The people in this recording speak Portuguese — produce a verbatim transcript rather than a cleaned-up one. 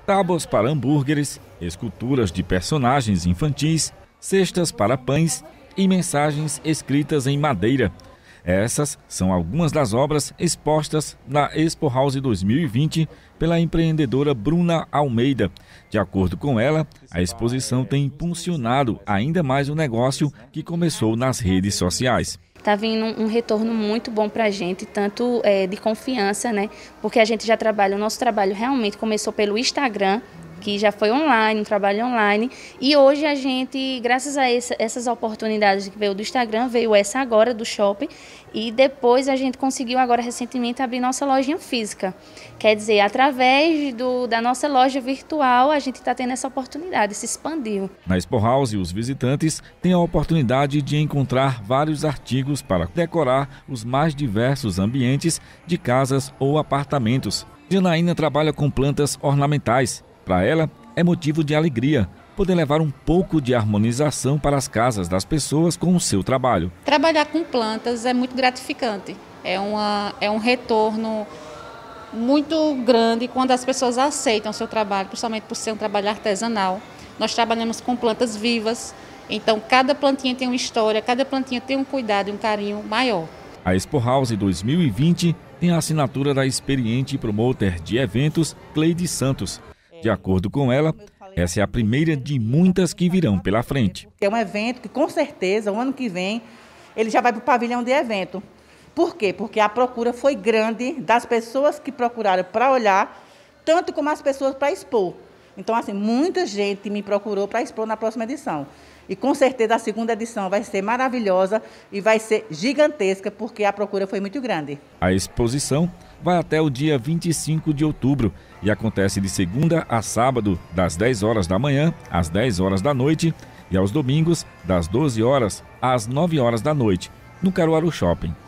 tábuas para hambúrgueres, esculturas de personagens infantis, cestas para pães e mensagens escritas em madeira. Essas são algumas das obras expostas na Expo House dois mil e vinte pela empreendedora Bruna Almeida. De acordo com ela, a exposição tem impulsionado ainda mais o negócio que começou nas redes sociais. Está vindo um retorno muito bom para a gente, tanto é, de confiança, né? Porque a gente já trabalha, o nosso trabalho realmente começou pelo Instagram, que já foi online, um trabalho online, e hoje a gente, graças a essa, essas oportunidades que veio do Instagram, veio essa agora do shopping, e depois a gente conseguiu agora recentemente abrir nossa lojinha física. Quer dizer, através do, da nossa loja virtual, a gente está tendo essa oportunidade, se expandiu. Na Expo House, os visitantes têm a oportunidade de encontrar vários artigos para decorar os mais diversos ambientes de casas ou apartamentos. Janaína trabalha com plantas ornamentais. Para ela, é motivo de alegria poder levar um pouco de harmonização para as casas das pessoas com o seu trabalho. Trabalhar com plantas é muito gratificante. É, uma, é um retorno muito grande quando as pessoas aceitam o seu trabalho, principalmente por ser um trabalho artesanal. Nós trabalhamos com plantas vivas, então cada plantinha tem uma história, cada plantinha tem um cuidado e um carinho maior. A Expo House dois mil e vinte tem a assinatura da experiente promoter de eventos Cleide Santos. De acordo com ela, essa é a primeira de muitas que virão pela frente. É um evento que, com certeza, o ano que vem, ele já vai para o pavilhão de evento. Por quê? Porque a procura foi grande das pessoas que procuraram para olhar, tanto como as pessoas para expor. Então, assim, muita gente me procurou para expor na próxima edição. E, com certeza, a segunda edição vai ser maravilhosa e vai ser gigantesca, porque a procura foi muito grande. A exposição vai até o dia vinte e cinco de outubro e acontece de segunda a sábado, das dez horas da manhã às dez horas da noite e aos domingos, das doze horas às nove horas da noite, no Caruaru Shopping.